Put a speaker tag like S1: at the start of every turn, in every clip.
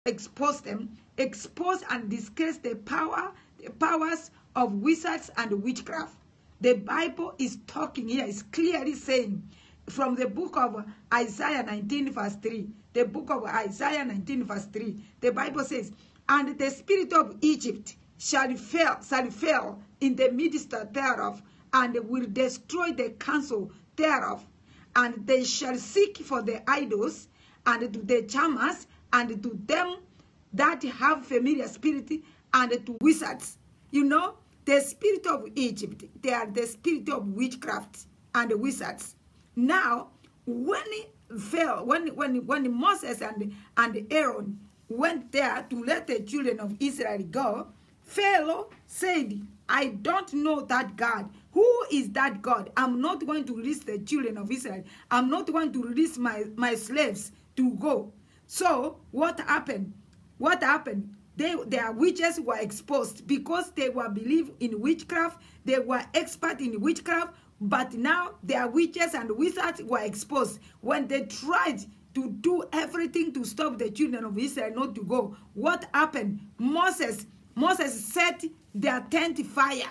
S1: expose them, expose and disgrace the powers of wizards and witchcraft. The Bible is talking here, is clearly saying from the book of Isaiah 19 verse 3, the book of Isaiah 19 verse 3, the Bible says, and the spirit of Egypt shall fail in the midst thereof, and will destroy the counsel thereof. And they shall seek for the idols, and to the charmers, and to them that have familiar spirit, and to wizards. You know, the spirit of Egypt, they are the spirit of witchcraft and wizards. Now, when it fell, when Moses and Aaron went there to let the children of Israel go, Pharaoh said, I don't know that God. Who is that God? I'm not going to release the children of Israel. I'm not going to release my slaves to go. So what happened? What happened? Their witches were exposed because they were believed in witchcraft. They were expert in witchcraft. But now their witches and wizards were exposed. When they tried to do everything to stop the children of Israel not to go, what happened? Moses set their tent fire.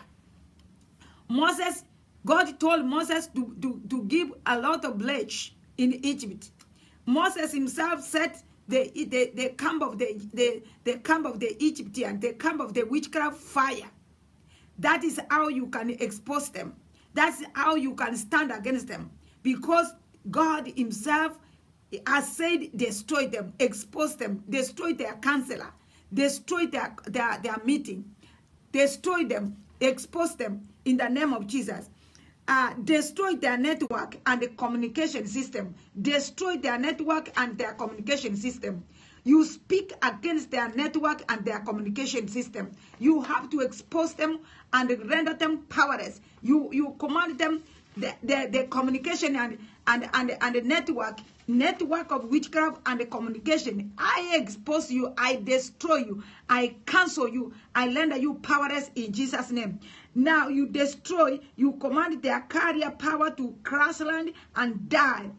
S1: God told Moses to give a lot of bleach in Egypt. Moses himself set the camp of the Egyptian, the camp of the witchcraft fire. That is how you can expose them. That's how you can stand against them. Because God himself has said, destroy them, expose them, destroy their counselor, destroy their meeting, destroy them, expose them in the name of Jesus. Destroy their network and the communication system. Destroy their network and their communication system. You speak against their network and their communication system. You have to expose them and render them powerless. You command them the communication and the network of witchcraft and the communication. I expose you, I destroy you, I cancel you, I render you powerless in Jesus' name. Now you destroy, you command their carrier power to crash land and die.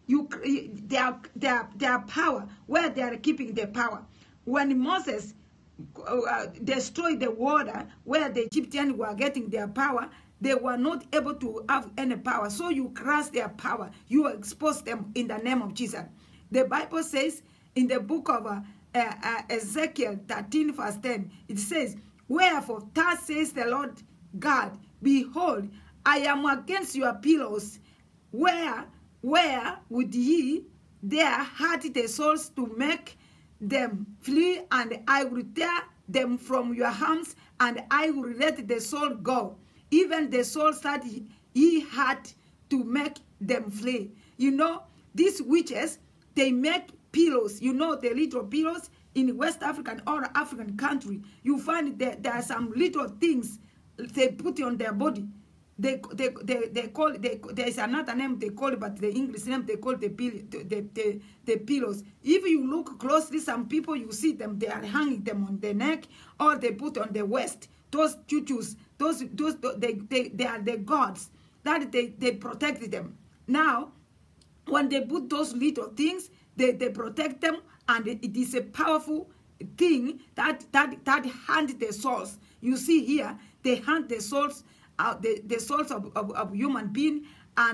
S1: Their power, where they are keeping their power. When Moses destroyed the water where the Egyptians were getting their power, they were not able to have any power. So you crush their power. You expose them in the name of Jesus. The Bible says in the book of Ezekiel 13 verse 10, it says, wherefore thus says the Lord God, behold, I am against your pillows. Where would ye there hurt the souls to make them flee, and I will tear them from your hands, and I will let the soul go, even the souls that ye had to make them flee. You know, these witches, they make pillows. You know, the little pillows in West African or African country. You find that there are some little things they put on their body. They call there is another name they call it, but the English name they call the pillows. If you look closely, some people you see them, they are hanging them on the neck or they put on the waist. Those tutus, they are the gods that they protect them. Now, when they put those little things, they protect them, and it is a powerful thing that hunt the souls. You see here, they hunt the souls, the souls of human being, and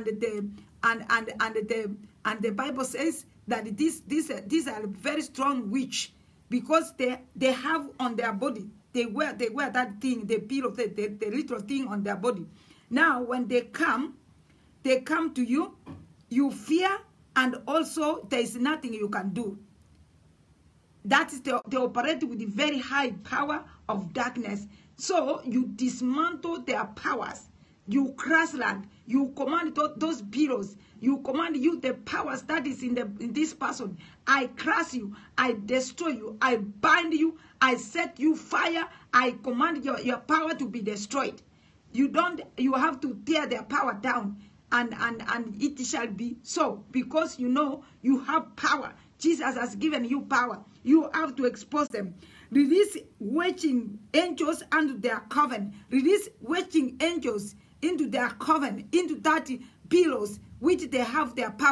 S1: the Bible says that these are very strong witch, because they have on their body, they wear that thing, the pillow, the little thing on their body. Now when they come to you, you fear, and also there is nothing you can do. That is they operate with the very high power of darkness. So you dismantle their powers. You crush land. You command those pillows. You command you the powers that is in this person. I crush you. I destroy you. I bind you. I set you fire. I command your power to be destroyed. You have to tear their power down. And it shall be so, because you know you have power. Jesus has given you power. You have to expose them. Release witching angels under their coven. Release witching angels into their coven, into that pillows which they have their powers.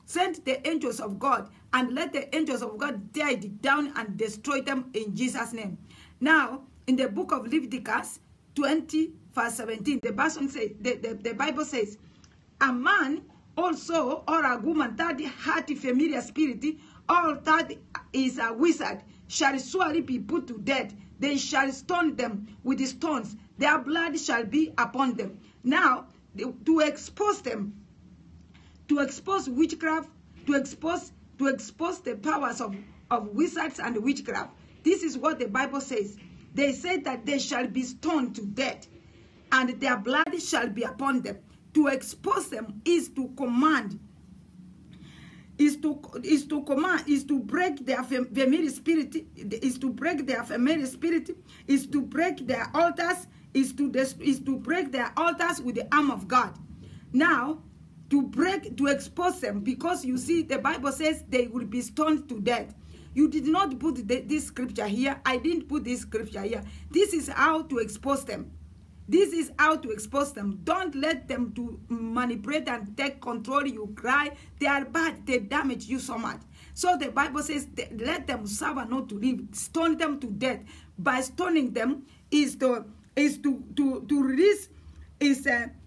S1: Send the angels of God, and let the angels of God tear it down and destroy them in Jesus' name. Now, in the book of Leviticus 20, verse 17, the Bible says, a man also, or a woman that hath a familiar spirit, or that is a wizard, shall surely be put to death. They shall stone them with the stones. Their blood shall be upon them. Now, to expose them, to expose witchcraft, to expose the powers of wizards and witchcraft. This is what the Bible says. They say that they shall be stoned to death, and their blood shall be upon them. To expose them is to command, is to break their familiar spirit, is to break their familiar spirit, is to break their altars, is to break their altars with the arm of God. Now, to expose them, because you see, the Bible says they will be stoned to death. You did not put this scripture here. I didn't put this scripture here. This is how to expose them. This is how to expose them. Don't let them to manipulate and take control. You cry. They are bad. They damage you so much. So the Bible says, let them suffer not to live. Stone them to death. By stoning them is to release, is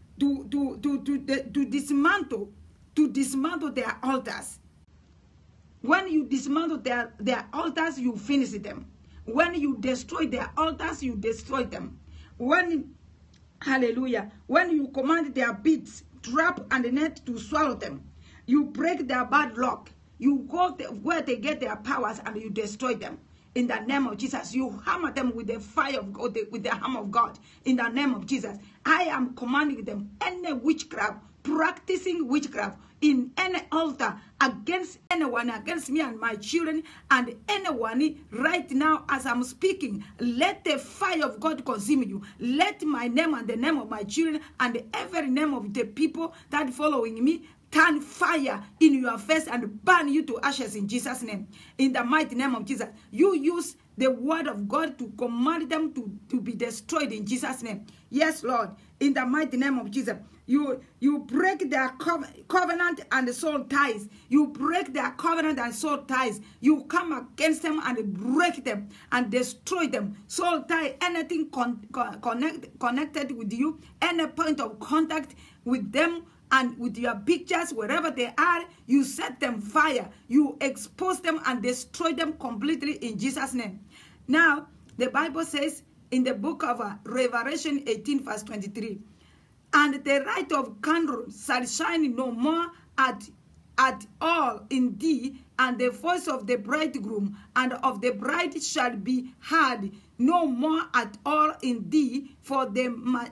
S1: to dismantle their altars. When you dismantle their altars, you finish them. When you destroy their altars, you destroy them. Hallelujah. When you command their beats, trap, and net to swallow them, you break their bad luck. You go where they get their powers and you destroy them. In the name of Jesus, you hammer them with the fire of God, with the hammer of God. In the name of Jesus, I am commanding them, any witchcraft, practicing witchcraft in any altar against anyone, against me and my children, and anyone right now as I'm speaking, let the fire of God consume you. Let my name and the name of my children and every name of the people that following me turn fire in your face and burn you to ashes in Jesus' name. In the mighty name of Jesus, you use the word of God to command them to be destroyed in Jesus' name. Yes, Lord, in the mighty name of Jesus. You break their covenant and soul ties. You break their covenant and soul ties. You come against them and break them and destroy them. Soul tie, anything connected with you, any point of contact with them and with your pictures, wherever they are, you set them fire. You expose them and destroy them completely in Jesus' name. Now, the Bible says in the book of Revelation 18, verse 23, and the light of candle shall shine no more at all in thee, and the voice of the bridegroom and of the bride shall be heard no more at all in thee, for the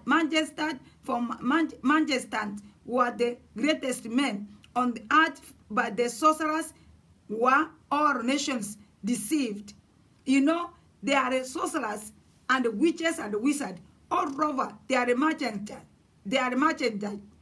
S1: magistrate were the greatest men on the earth, but the sorcerers were all nations deceived. You know, they are the sorcerers and the witches and the wizards all over. They are the merchant. They are merchant.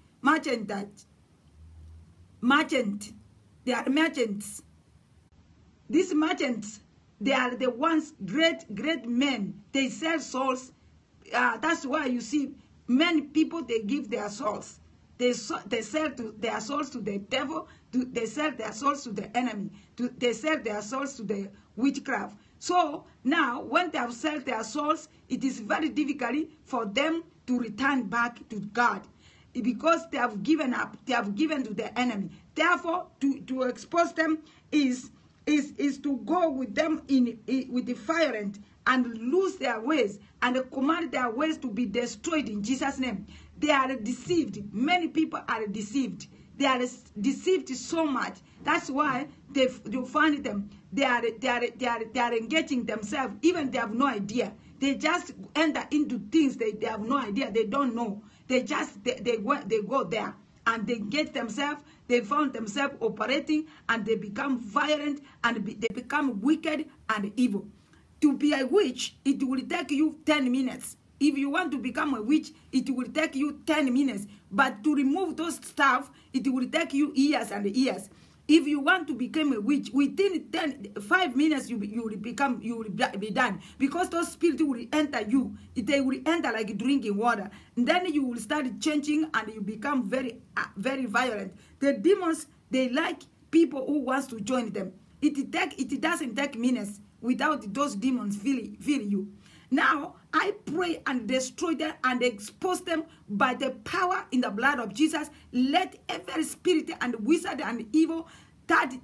S1: They are merchants. These merchants, they are the ones, great men. They sell souls. That's why you see many people, they give their souls. They sell their souls to the devil. They sell their souls to the enemy. They sell their souls to the witchcraft. So now, when they have sold their souls, it is very difficult for them to return back to God, because they have given up. They have given to the enemy. Therefore, to expose them is to go with them with the fire and lose their ways and command their ways to be destroyed in Jesus' name. They are deceived. Many people are deceived. They are deceived so much. That's why you find them. They are engaging themselves. Even they have no idea. They just enter into things they have no idea. They don't know. They go there and they get themselves. They found themselves operating and they become violent and they become wicked and evil. To be a witch, it will take you 10 minutes. If you want to become a witch, it will take you 10 minutes. But to remove those stuff, it will take you years and years. If you want to become a witch, within 5 minutes, you will be done. Because those spirits will enter you. They will enter like drinking water. And then you will start changing and you become very, very violent. The demons, they like people who wants to join them. It doesn't take minutes without those demons feel you. Now, I pray and destroy them and expose them by the power in the blood of Jesus. Let every spirit and wizard and evil that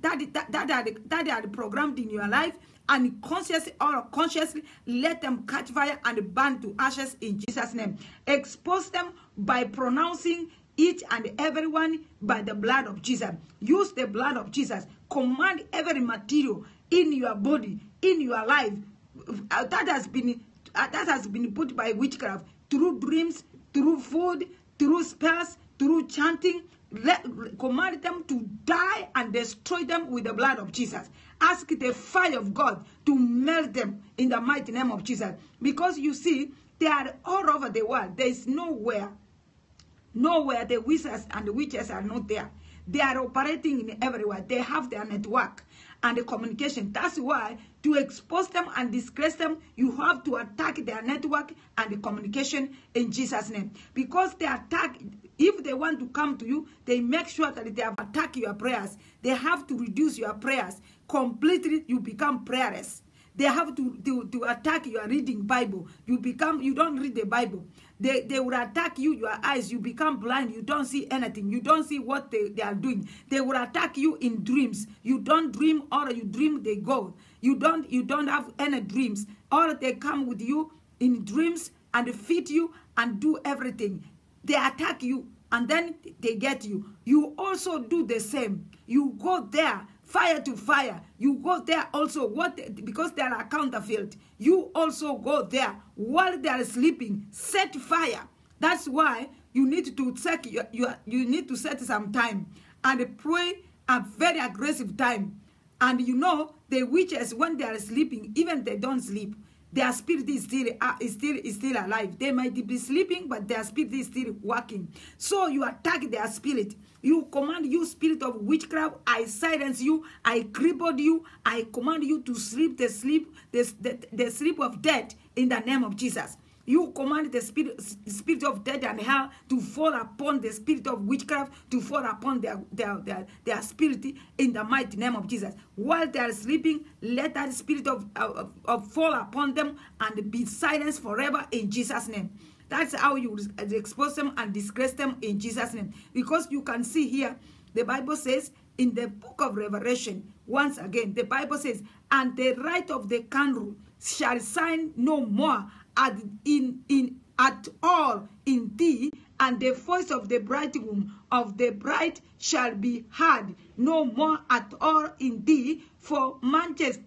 S1: are programmed in your life, and consciously or unconsciously, let them catch fire and burn to ashes in Jesus' name. Expose them by pronouncing each and everyone by the blood of Jesus. Use the blood of Jesus. Command every material in your body, in your life, that has been put by witchcraft, through dreams, through food, through spells, through chanting. Command them to die and destroy them with the blood of Jesus. Ask the fire of God to melt them in the mighty name of Jesus. Because you see, they are all over the world. There is nowhere the wizards and the witches are not there. They are operating in everywhere. They have their network and the communication. That's why to expose them and disgrace them, you have to attack their network and the communication in Jesus' name. Because they attack, if they want to come to you, they make sure that they have attacked your prayers. They have to reduce your prayers. Completely, you become prayerless. They have to attack your reading Bible. You don't read the Bible. They will attack you, your eyes. You become blind. You don't see anything. You don't see what they are doing. They will attack you in dreams. You don't dream, or you dream, they go. You don't have any dreams. Or they come with you in dreams and feed you and do everything. They attack you and then they get you. You also do the same. You go there. Fire to fire. You go there also. Because they are counterfeit. You also go there while they are sleeping. Set fire. That's why you need to set some time and pray a very aggressive time. And you know the witches, when they are sleeping, even they don't sleep, their spirit is still alive. They might be sleeping, but their spirit is still working. So you attack their spirit. You command, you spirit of witchcraft, I silence you, I crippled you, I command you to sleep the sleep of death in the name of Jesus. You command the spirit of death and hell to fall upon the spirit of witchcraft, to fall upon their spirit in the mighty name of Jesus. While they are sleeping, let that spirit of fall upon them and be silenced forever in Jesus' name. That's how you expose them and disgrace them in Jesus' name. Because you can see here, the Bible says in the book of Revelation, once again, the Bible says, and the light of the candle shall shine no more at all in thee, and the voice of the bridegroom of the bride shall be heard no more at all in thee, for merchants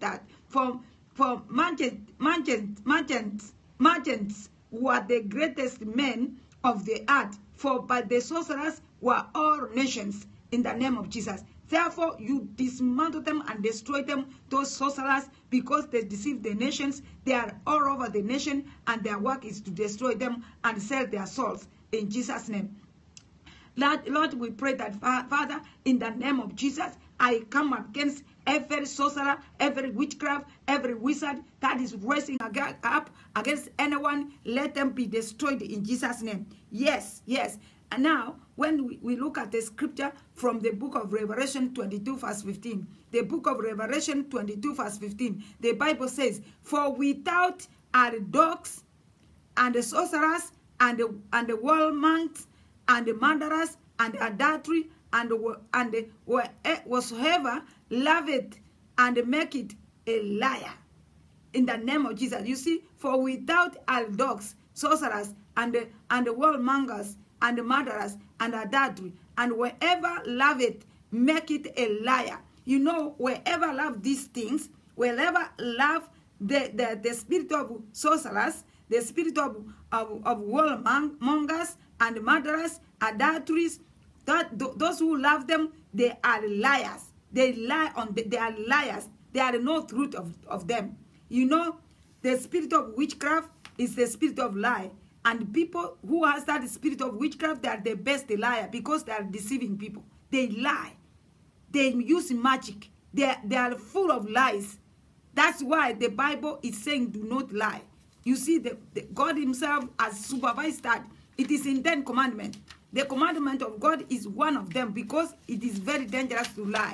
S1: were the greatest men of the earth, for by the sorcerers were all nations, in the name of Jesus. Therefore, you dismantle them and destroy them, those sorcerers, because they deceive the nations. They are all over the nation, and their work is to destroy them and sell their souls, in Jesus' name. Lord, we pray that, Father, in the name of Jesus, I come against every sorcerer, every witchcraft, every wizard that is rising up against anyone. Let them be destroyed in Jesus' name. Yes, yes. And now, when we look at the scripture from the book of Revelation 22, verse 15, the book of Revelation 22, verse 15, the Bible says, for without are the dogs and the sorcerers and the warmongers and the murderers and the adultery and whatsoever loveth and make it a liar. In the name of Jesus. You see, for without are dogs, sorcerers, and the warmongers, and the murderers, and adultery, and wherever loveth, make it a liar. You know, wherever love these things, wherever love the spirit of sorcerers, the spirit of warmongers, and murderers, adulteries, those who love them, they are liars. They lie they are liars. There are no truth of them. You know, the spirit of witchcraft is the spirit of lie. And people who has that spirit of witchcraft, they are the best liar, because they are deceiving people. They lie. They use magic. They are full of lies. That's why the Bible is saying do not lie. You see, God himself has supervised that. It is in 10 commandments. The commandment of God is one of them, because it is very dangerous to lie.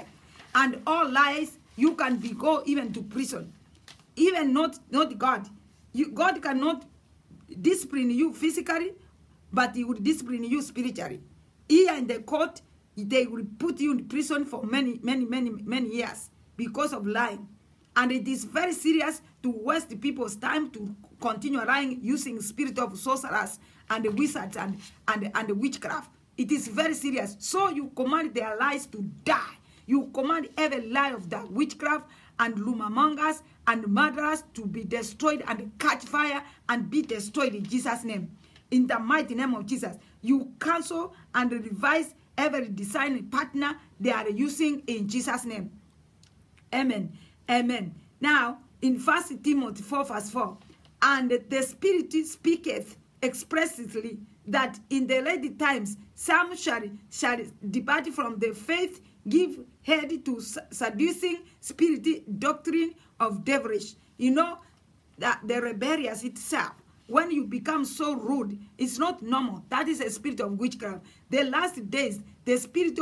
S1: and all lies, you can go even to prison. Even not God. God cannot discipline you physically, but he will discipline you spiritually. Here in the court, they will put you in prison for many years because of lying. And it is very serious to waste people's time to continue lying using spirit of sorcerers and the wizards and the witchcraft. It is very serious. So you command their lies to die. You command every lie of the witchcraft and lumamongers and murderers to be destroyed and catch fire and be destroyed in Jesus' name. In the mighty name of Jesus, you cancel and revise every design partner they are using in Jesus' name. Amen. Amen. Now, in 1 Timothy 4 verse 4, and the Spirit speaketh expressly that in the later times some shall depart from the faith, give head to seducing spirit, doctrine of devilish. You know, that the rebellious itself, when you become so rude, it's not normal. That is a spirit of witchcraft. The last days, the spirit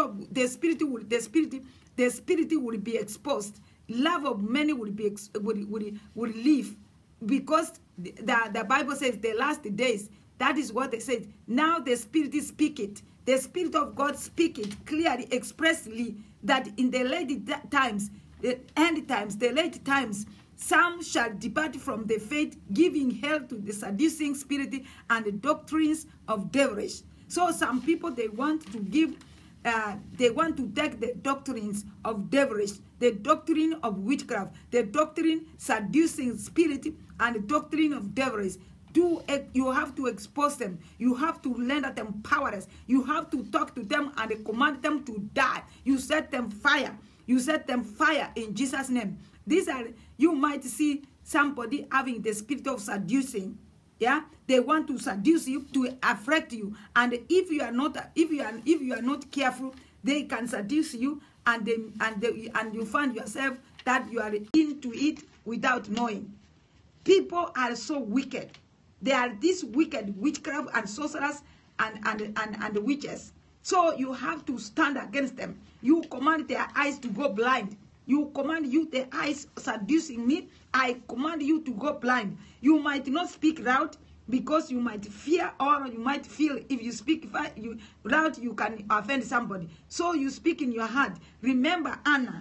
S1: will be exposed. Love of many will leave, because the Bible says the last days. That is what it says. Now the Spirit speak it. The Spirit of God speak it clearly, expressly, that in the late times, the end times, the late times, some shall depart from the faith, giving hell to the seducing spirit and the doctrines of devilish. So some people, they want to give, they want to take the doctrines of devilish, the doctrine of witchcraft, the doctrine seducing spirit, and the doctrine of devilish. You have to expose them. You have to render them powerless. You have to talk to them and command them to die. You set them fire. You set them fire in Jesus' name. These are, you might see somebody having the spirit of seducing. Yeah, they want to seduce you, to affect you, and if you are not careful, they can seduce you, and you find yourself that you are into it without knowing. People are so wicked. They are these wicked witchcraft and sorcerers and witches. So you have to stand against them. You command their eyes to go blind. You command the eyes seducing me. I command you to go blind. You might not speak loud because you might fear, or you might feel if you speak loud, you can offend somebody. So you speak in your heart. Remember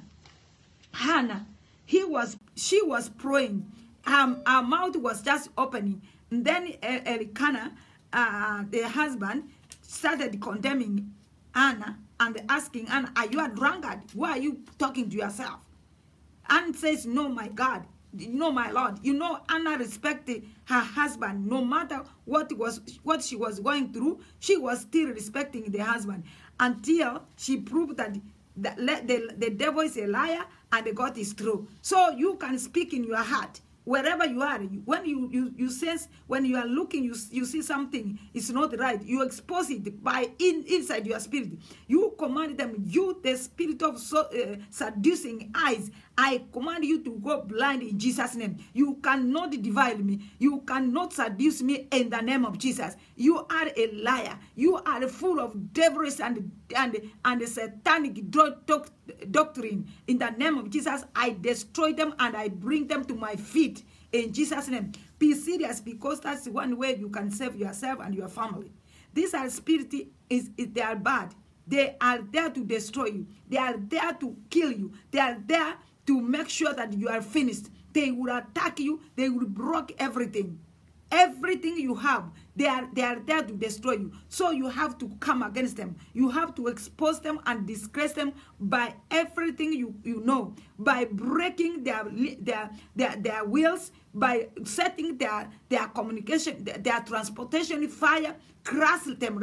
S1: Hannah, she was praying. Her mouth was just opening. And then Elkanah, the husband, started condemning Anna and asking Anna, "Are you a drunkard? Why are you talking to yourself?" Anna says, "No, my God, no, my Lord." You know, Anna respected her husband. No matter what she was going through, she was still respecting the husband until she proved that the devil is a liar and the God is true. So you can speak in your heart. Wherever you are, when you sense, when you are looking, you see something is not right, you expose it by inside your spirit. You command them, you, the spirit of seducing eyes, I command you to go blind in Jesus' name. You cannot divide me. You cannot seduce me in the name of Jesus. You are a liar. You are full of devils and satanic doctrine. In the name of Jesus, I destroy them and I bring them to my feet in Jesus' name. Be serious, because that's one way you can save yourself and your family. These are spirits, they are bad. They are there to destroy you. They are there to kill you. They are there to make sure that you are finished. They will attack you. They will break everything. Everything you have, they are there to destroy you. So you have to come against them. You have to expose them and disgrace them by everything you know, by breaking their wills, by setting their communication, their transportation fire, crush them,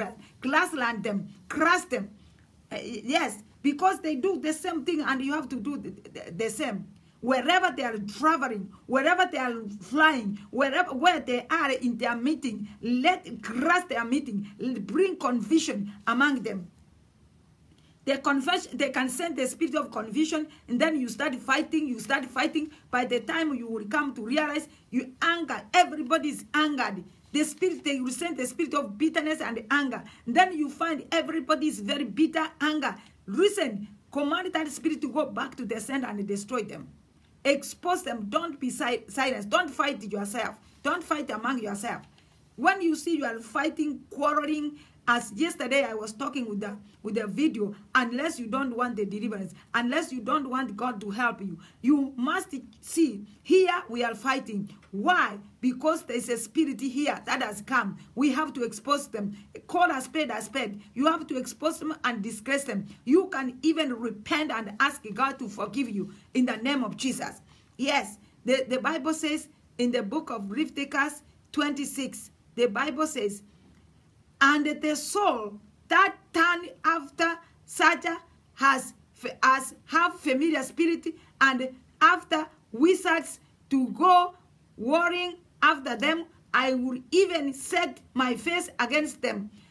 S1: crush them. Yes, because they do the same thing, and you have to do the same. Wherever they are traveling, wherever they are flying, where they are in their meeting, let crush their meeting, bring confusion among them. They can send the spirit of confusion, and then you start fighting. By the time you will come to realize, you anger. Everybody is angered. The spirit, they will send the spirit of bitterness and anger. And then you find everybody is very bitter, anger. Listen, Command that spirit to go back to the sender and destroy them. Expose them. Don't be silent. Don't fight yourself. Don't fight among yourself. When you see you are fighting, quarreling, as yesterday I was talking with the video, unless you don't want the deliverance, unless you don't want God to help you, you must see, here we are fighting. Why? Because there is a spirit here that has come. We have to expose them. Call a spade a spade. You have to expose them and disgrace them. You can even repent and ask God to forgive you in the name of Jesus. Yes, the Bible says in the book of Leviticus 26, the Bible says, and the soul that turn after such has have familiar spirit, and after wizards to go warring after them, I will even set my face against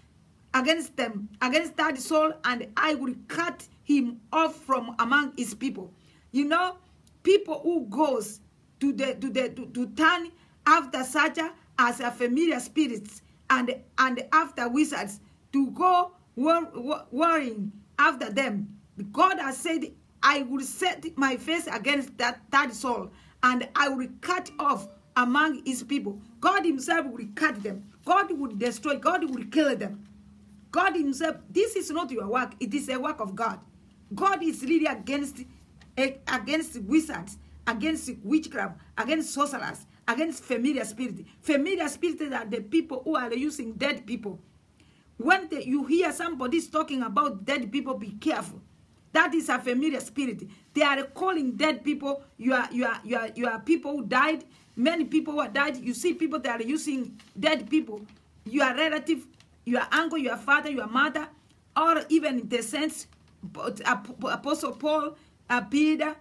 S1: that soul, and I will cut him off from among his people. You know, people who goes to turn after such as a familiar spirits, and after wizards to go warring after them. God has said, I will set my face against that soul, and I will cut off among his people. God himself will cut them. God will destroy. God will kill them. God himself, this is not your work. It is a work of God. God is really against wizards, against witchcraft, against sorcerers, against familiar spirit. Familiar spirits are the people who are using dead people. When you hear somebody talking about dead people, be careful. That is a familiar spirit. They are calling dead people. You are people who died. Many people who have died. You see people that are using dead people. Your relative, your uncle, your father, your mother, or even in the sense, Apostle Paul, Peter,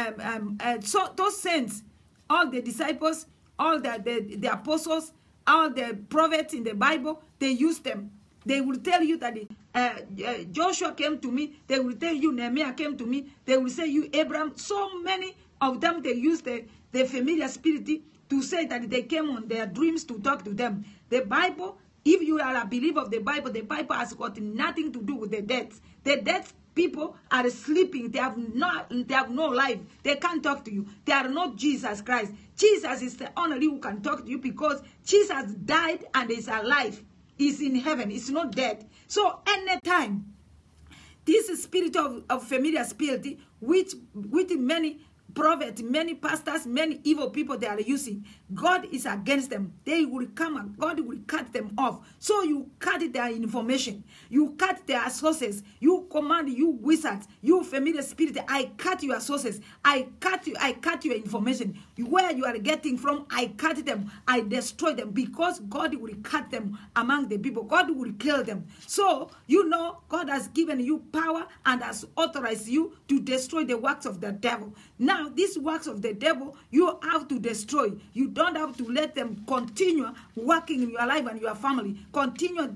S1: so those saints, all the disciples, all the apostles, all the prophets in the Bible, they use them. They will tell you that Joshua came to me. They will tell you Nehemiah came to me. They will say you Abraham. So many of them, they use the familiar spirit to say that they came on their dreams to talk to them. The Bible, if you are a believer of the Bible has got nothing to do with the dead. The dead people are sleeping. They have no life. They can't talk to you. They are not Jesus Christ. Jesus is the only who can talk to you, because Jesus died and is alive. He's in heaven. He's not dead. So anytime this spirit of familiar spirit, which many prophets, many pastors, many evil people they are using, God is against them. They will come and God will cut them off. So you cut their information. You cut their sources. You command, you wizards, you familiar spirit, I cut your sources. I cut your information. Where you are getting from, I cut them. I destroy them, because God will cut them among the people. God will kill them. So, you know, God has given you power and has authorized you to destroy the works of the devil. Now, these works of the devil, you have to destroy. You don't have to let them continue working in your life and your family. Continue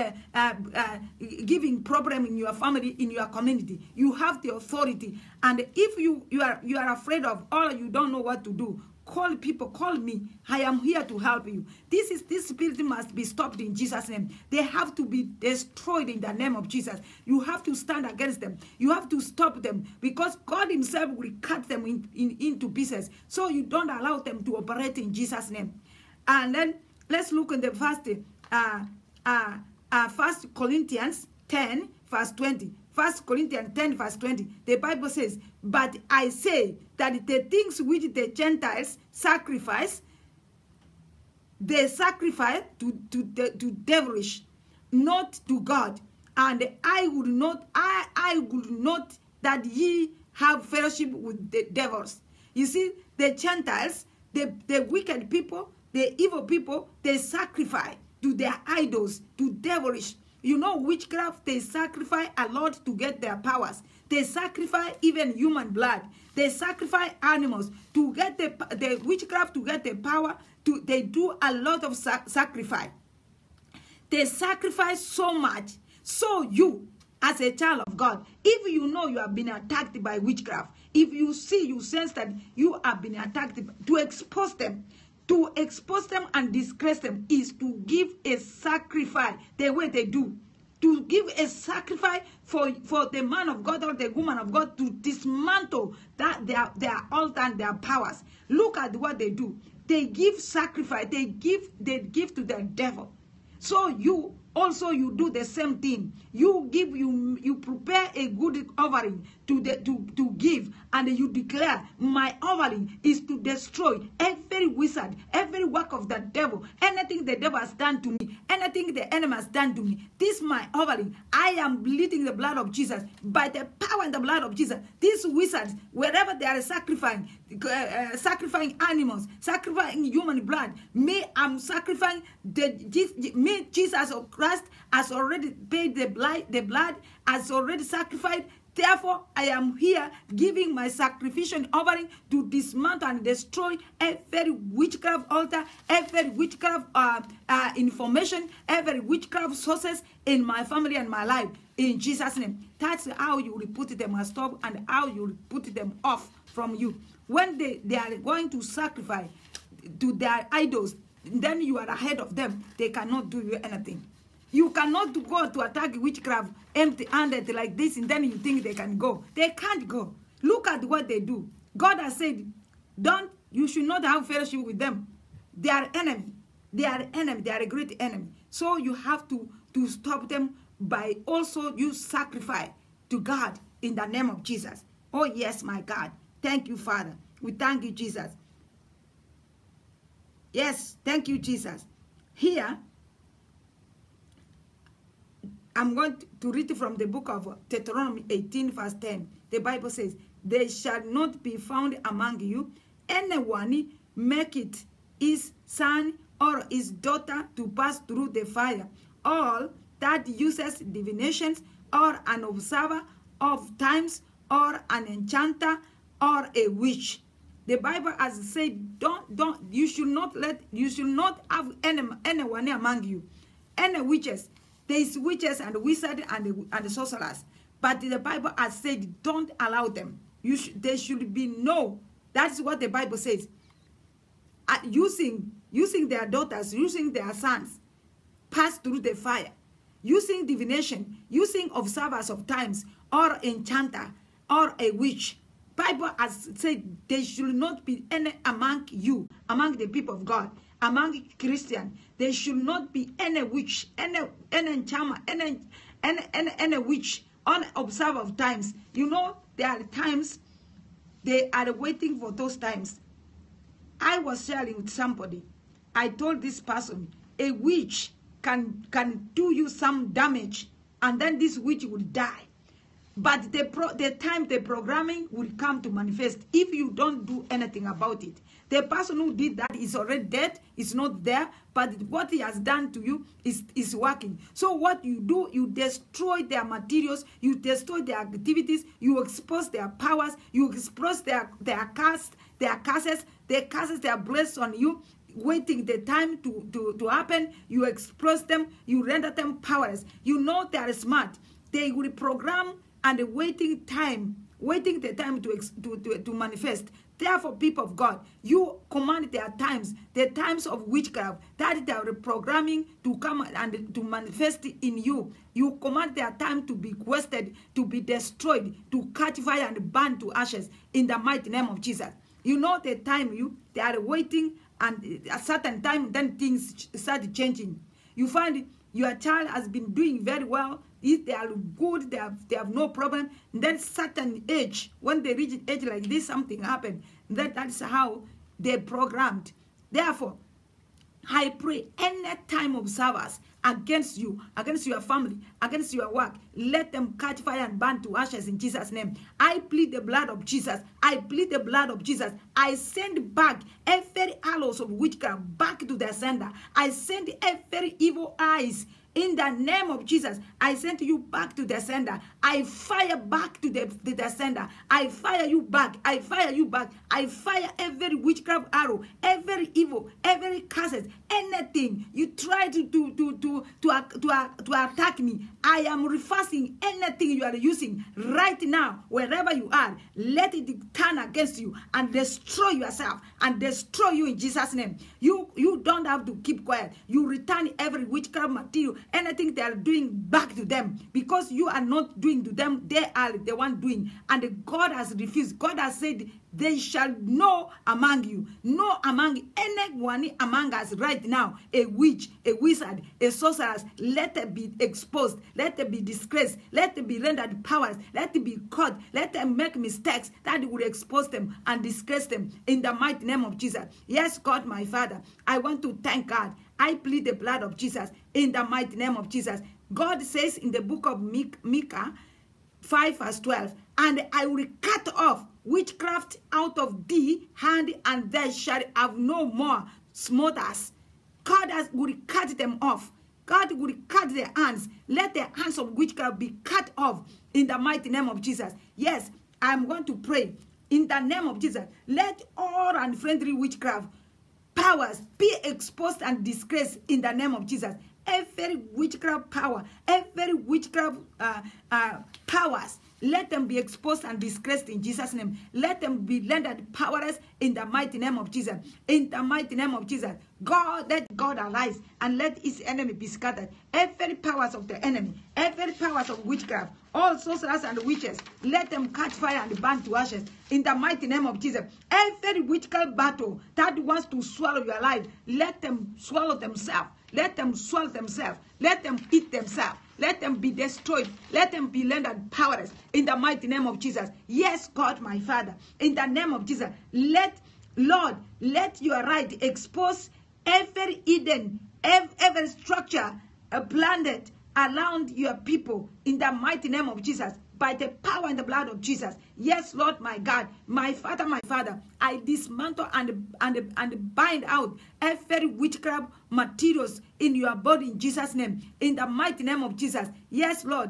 S1: giving problem in your family, in your community. You have the authority. And if you are afraid of, or you don't know what to do, call people, call me. I am here to help you. This spirit must be stopped in Jesus' name. They have to be destroyed in the name of Jesus. You have to stand against them. You have to stop them, because God himself will cut them into pieces. So you don't allow them to operate in Jesus' name. And then let's look in the First Corinthians 10, verse 20. 1 Corinthians 10, verse 20, the Bible says, but I say that the things which the Gentiles sacrifice, they sacrifice to devilish, not to God. And I would not that ye have fellowship with the devils. You see, the Gentiles, the wicked people, the evil people, they sacrifice to their idols, to devilish. You know, witchcraft, they sacrifice a lot to get their powers. They sacrifice even human blood. They sacrifice animals to get the witchcraft, to get the power. They do a lot of sacrifice. They sacrifice so much. So you, as a child of God, if you know you have been attacked by witchcraft, if you sense that you have been attacked, to expose them. To expose them and disgrace them is to give a sacrifice the way they do. to give a sacrifice for the man of God or the woman of God to dismantle that their altar and their powers. Look at what they do. They give sacrifice. They give to the devil. So you also, you do the same thing. You prepare a good offering to give, and you declare, my offering is to destroy every wizard, every work of the devil, anything the devil has done to me, anything the enemy has done to me. This is my offering. I am bleeding the blood of Jesus. By the power and the blood of Jesus, these wizards, wherever they are sacrificing animals, sacrificing human blood, me, I'm sacrificing Jesus of Christ has already paid the blood has already sacrificed. Therefore, I am here giving my sacrificial offering to dismantle and destroy every witchcraft altar, every witchcraft information, every witchcraft sources in my family and my life. In Jesus' name. That's how you will put them on stop and how you will put them off from you. When they are going to sacrifice to their idols, then you are ahead of them. They cannot do you anything. You cannot go to attack witchcraft empty-handed like this, and then you think they can go. They can't go. Look at what they do. God has said, you should not have fellowship with them. They are enemy. They are enemy. They are a great enemy. So you have to stop them by also you sacrifice to God in the name of Jesus. Oh yes, my God. Thank you, Father. We thank you, Jesus. Yes, thank you, Jesus. Here, I'm going to read from the book of Deuteronomy 18, verse 10. The Bible says, there shall not be found among you anyone make it his son or his daughter to pass through the fire. All that uses divinations or an observer of times or an enchanter or a witch. The Bible has said, you should not have anyone among you, any witches. There is witches and wizards and sorcerers. But the Bible has said, don't allow them. There should be no. That's what the Bible says. Using their daughters, using their sons, pass through the fire. Using divination, using observers of times, or enchanter, or a witch. Bible has said there should not be any among you, among the people of God, among Christians. There should not be any witch, any enchanter, any witch, on observer of times. You know, there are times they are waiting for those times. I was sharing with somebody. I told this person, a witch can do you some damage, and then this witch will die. But the time the programming will come to manifest if you don't do anything about it. The person who did that is already dead, is not there, but what he has done to you is working. So what you do, you destroy their materials, you destroy their activities, you expose their powers, you expose their curses, the curses they are blessed on you, waiting the time to happen, you expose them, you render them powerless. You know they are smart. They will program and waiting the time to manifest. Therefore, people of God, you command their times, the times of witchcraft, that they are programming to come and to manifest in you. You command their time to be wasted, to be destroyed, to catch fire and burn to ashes in the mighty name of Jesus. You know the time they are waiting, and at a certain time, then things start changing. You find your child has been doing very well. If they are good, they have no problem. And then certain age, when they reach age like this, something happened. That's how they programmed. Therefore, I pray any time of service against you, against your family, against your work, let them catch fire and burn to ashes in Jesus' name. I plead the blood of Jesus. I plead the blood of Jesus. I send back every arrows of witchcraft back to the sender. I send every evil eyes in the name of Jesus. I send you back to the sender. I fire back to the sender. I fire you back. I fire you back. I fire every witchcraft arrow, every evil, every curses, anything you try to attack me. I am reversing anything you are using right now, wherever you are. Let it turn against you and destroy yourself and destroy you in Jesus' name. You don't have to keep quiet. You return every witchcraft material, anything they are doing back to them, because you are not doing to them, they are the one doing. And God has refused. God has said, they shall know among you, know among anyone among us right now, a witch, a wizard, a sorceress, let it be exposed, let it be disgraced, let it be rendered powerless, let it be caught, let them make mistakes that would expose them and disgrace them in the mighty name of Jesus. Yes, God, my Father, I want to thank God. I plead the blood of Jesus in the mighty name of Jesus. God says in the book of Micah 5 verse 12, and I will cut off witchcraft out of thee hand, and thou shalt have no more smothers. God will cut them off. God will cut their hands. Let the hands of witchcraft be cut off in the mighty name of Jesus. Yes, I'm going to pray in the name of Jesus. Let all unfriendly witchcraft powers be exposed and disgraced in the name of Jesus. Every witchcraft power, every witchcraft powers, let them be exposed and disgraced in Jesus' name. Let them be rendered powerless in the mighty name of Jesus. In the mighty name of Jesus. God, let God arise and let his enemy be scattered. Every powers of the enemy, every powers of witchcraft, all sorcerers and witches, let them catch fire and burn to ashes in the mighty name of Jesus. Every witchcraft battle that wants to swallow your life, let them swallow themselves. Let them swallow themselves. Let them eat themselves. Let them be destroyed. Let them be rendered powerless in the mighty name of Jesus. Yes, God, my Father, in the name of Jesus, Lord, let your right expose every hidden, every structure planted around your people in the mighty name of Jesus, by the power and the blood of Jesus. Yes, Lord, my God, my Father, I dismantle and bind out every witchcraft materials in your body in Jesus' name, in the mighty name of Jesus. Yes, Lord,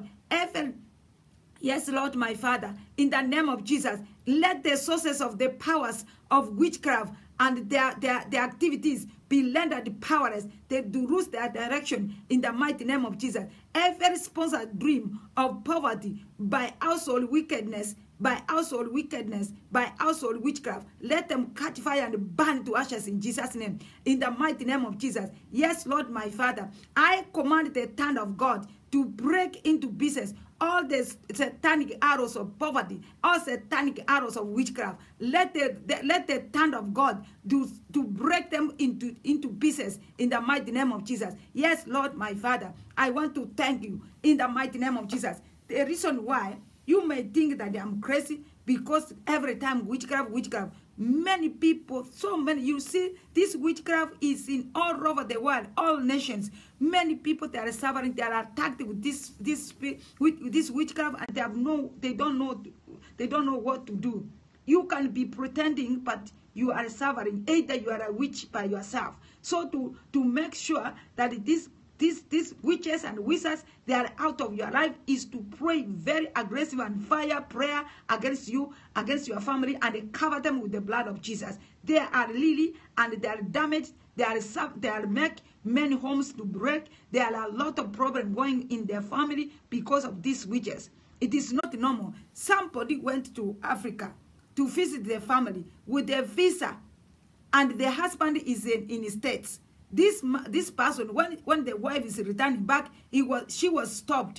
S1: yes, Lord, my Father, in the name of Jesus, let the sources of the powers of witchcraft and their activities be rendered powerless. They do lose their direction in the mighty name of Jesus. Every sponsored dream of poverty by household wickedness, by household witchcraft, let them catch fire and burn to ashes in Jesus' name, in the mighty name of Jesus. Yes, Lord, my Father, I command the hand of God to break into pieces all the satanic arrows of poverty, all satanic arrows of witchcraft. Let the hand of God to break them into pieces in the mighty name of Jesus. Yes, Lord, my Father, I want to thank you in the mighty name of Jesus. The reason why you may think that I'm crazy, because every time witchcraft, many people, so many, you see, this witchcraft is in all over the world, all nations. Many people, they are suffering, they are attacked with this witchcraft, and they don't know what to do. You can be pretending, but you are suffering. Either you are a witch by yourself. So to make sure that these witches and wizards, they are out of your life, is to pray very aggressive and fire prayer against you, against your family, and cover them with the blood of Jesus. They are really, and they are damaged. They are make many homes to break. There are a lot of problems going in their family because of these witches. It is not normal. Somebody went to Africa to visit their family with their visa, and the husband is in the States. This person, when the wife is returning back, she was stopped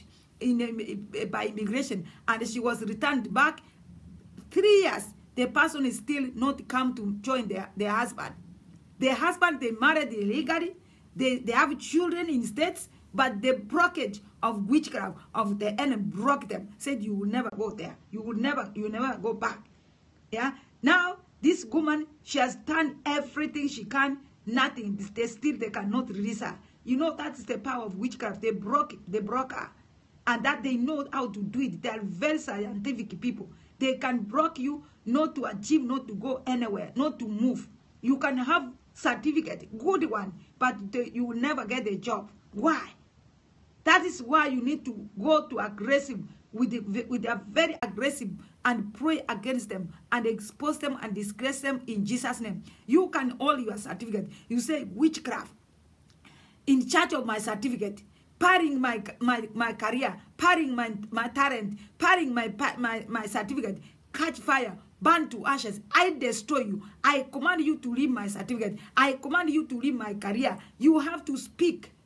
S1: by immigration, and she was returned back. 3 years, the person is still not come to join their husband. The husband, they married illegally. They have children in States, but the blockage of witchcraft of the enemy broke them. Said, you will never go there. You will never go back. Yeah. Now this woman, she has done everything she can. Nothing. They cannot release her. You know, that is the power of witchcraft. They broke her. And that they know how to do it. They are very scientific people. They can block you not to achieve, not to go anywhere, not to move. You can have certificate, good one, but you will never get a job. Why? That is why you need to go to aggressive, with a very aggressive, and pray against them and expose them and disgrace them in Jesus' name. You can hold your certificate. You say, witchcraft, in charge of my certificate, parring my career, parring my talent, parring my certificate, catch fire, burn to ashes. I destroy you. I command you to leave my certificate. I command you to leave my career. You have to speak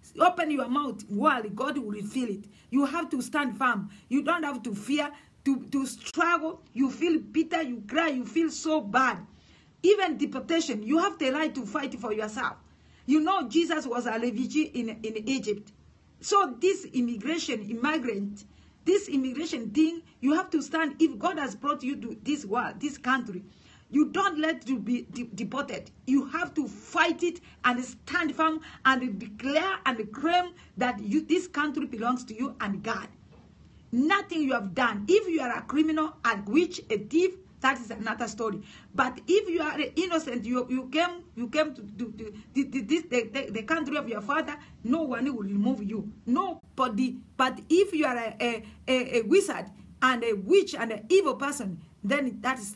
S1: open your mouth, world, God will refill it. You have to stand firm. You don't have to fear, to struggle. You feel bitter, you cry, you feel so bad. Even deportation, you have the right to fight for yourself. You know, Jesus was a refugee in Egypt. So this immigrant, this immigration thing, you have to stand. If God has brought you to this world, this country, you don't let you be deported. You have to fight it and stand firm and declare and claim that this country belongs to you and God. Nothing you have done. If you are a criminal, a witch, a thief, that is another story. But if you are innocent, you came to the country of your father, no one will remove you. Nobody. But if you are a wizard and a witch and an evil person, then that's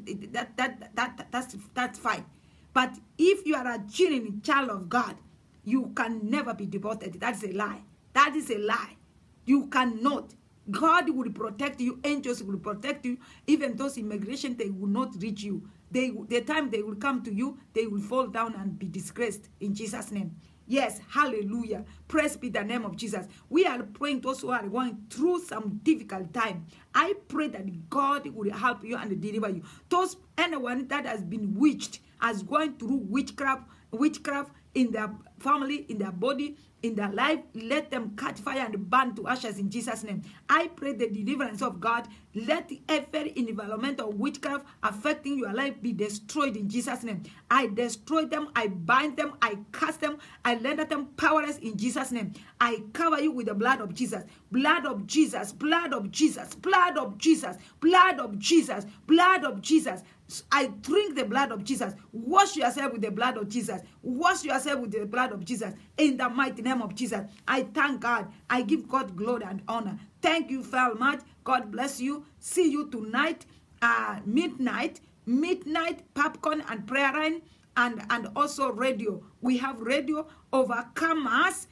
S1: fine. But if you are a genuine child of God, you can never be deported. That's a lie. That is a lie. You cannot. God will protect you. Angels will protect you. Even those immigration, they will not reach you. The time they will come to you, they will fall down and be disgraced in Jesus' name. Yes, hallelujah. Praise be the name of Jesus. We are praying those who are going through some difficult time. I pray that God will help you and deliver you. Anyone that has been witched, has gone through witchcraft in their family, in their body, in their life, let them catch fire and burn to ashes in Jesus' name. I pray the deliverance of God. Let every environmental witchcraft affecting your life be destroyed in Jesus' name. I destroy them, I bind them, I cast them, I render them powerless in Jesus' name. I cover you with the blood of Jesus. Blood of Jesus, blood of Jesus, blood of Jesus, blood of Jesus, blood of Jesus. I drink the blood of Jesus. Wash yourself with the blood of Jesus. Wash yourself with the blood of Jesus. In the mighty name of Jesus. I thank God. I give God glory and honor. Thank you very much. God bless you. See you tonight, midnight, popcorn and prayer line, and also radio. We have radio, Overcomers,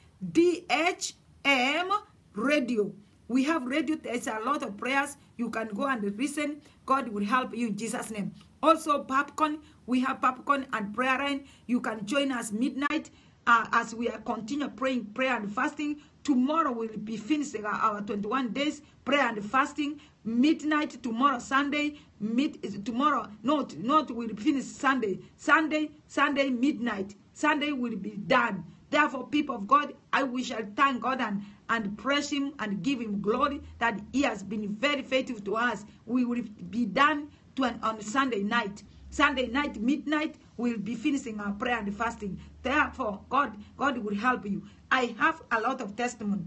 S1: DHM radio. We have radio. There's a lot of prayers. You can go and listen. God will help you in Jesus' name. Also, popcorn. We have popcorn and prayer line. You can join us midnight as we are continue praying, prayer and fasting. Tomorrow we'll be finishing our 21 days prayer and fasting. Midnight tomorrow, Sunday. Tomorrow, not we'll finish Sunday. Sunday midnight. Sunday will be done. Therefore, people of God, we shall thank God and praise Him and give Him glory that He has been very faithful to us. We will be done on Sunday night. Sunday night, midnight, we'll be finishing our prayer and fasting. Therefore, God will help you. I have a lot of testimony.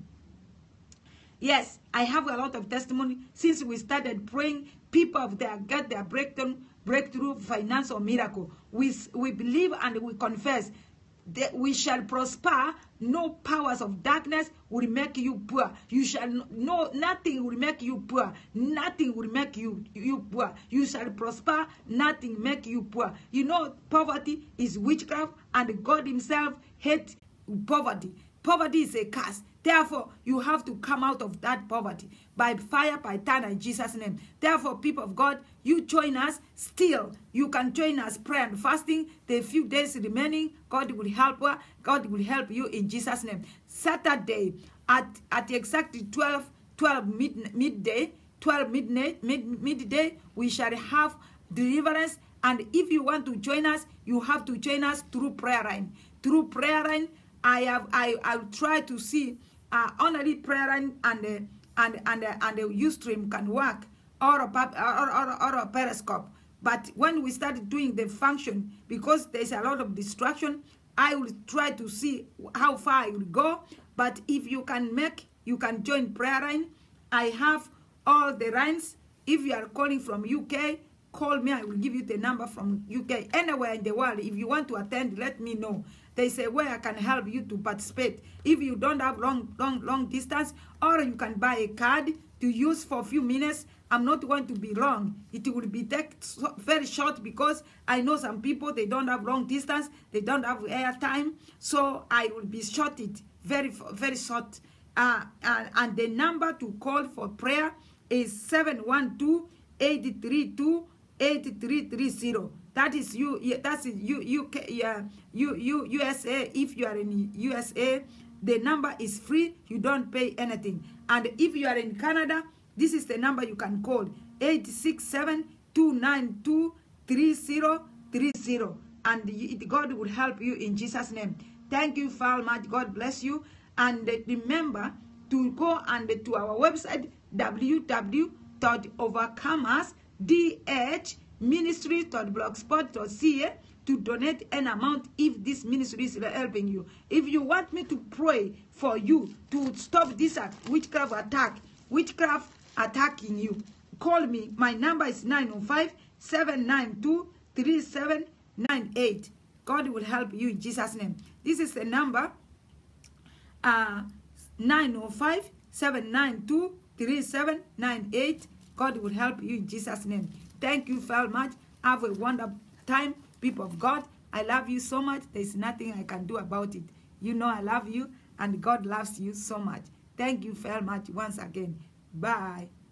S1: Yes, I have a lot of testimony. Since we started praying, people get their breakthrough, financial miracle. We believe and we confess that we shall prosper. No powers of darkness will make you poor. You shall nothing will make you poor. Nothing will make you poor. You shall prosper. Nothing make you poor. You know, poverty is witchcraft, and God Himself hates poverty. Poverty is a curse. Therefore, you have to come out of that poverty by fire, by thunder, in Jesus' name. Therefore, people of God, you join us still. You can join us prayer and fasting. The few days remaining, God will help her. God will help you in Jesus' name. Saturday at exactly 12 midday, we shall have deliverance. And if you want to join us, you have to join us through prayer line. Through prayer line, I'll try to see only prayer line and the Ustream can work, or a Periscope. But when we start doing the function, because there's a lot of distraction, I will try to see how far I will go. But if you can you can join prayer line. I have all the lines. If you are calling from UK, call me. I will give you the number from UK. Anywhere in the world, if you want to attend, let me know. They say where I can help you to participate. If you don't have long distance, or you can buy a card to use for a few minutes. I'm not going to be long. It will be very short, because I know some people, they don't have long distance. They don't have air time. So I will be short it very, very short. And the number to call for prayer is 712-832-8330. That is you. That's UK, USA. If you are in USA, The number is free. You don't pay anything. And if you are in Canada, this is the number you can call, 867-292-3030. And God will help you in Jesus' name. Thank you very much. God bless you. And remember to go and to our website, www.overcomersdhministry.blogspot.ca, to donate an amount if this ministry is helping you. If you want me to pray for you to stop this witchcraft attacking you, call me. My number is 905-792-3798. God will help you in Jesus' name. This is the number 905-792-3798. God will help you in Jesus' name. Thank you very much. Have a wonderful time, people of God. I love you so much. There's nothing I can do about it. You know I love you, and God loves you so much. Thank you very much once again. Bye.